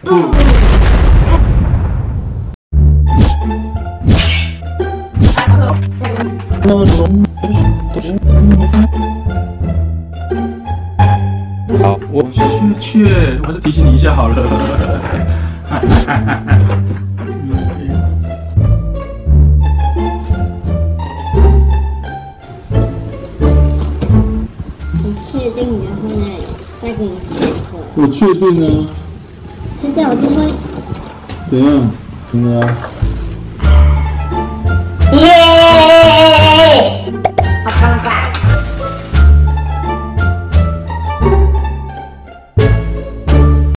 好，我确，我是提醒你一下好了。 你确定你要放那里？再给你写错。 我确定啊。 现在我就会。 怎样？怎么样？ 耶！好尴尬。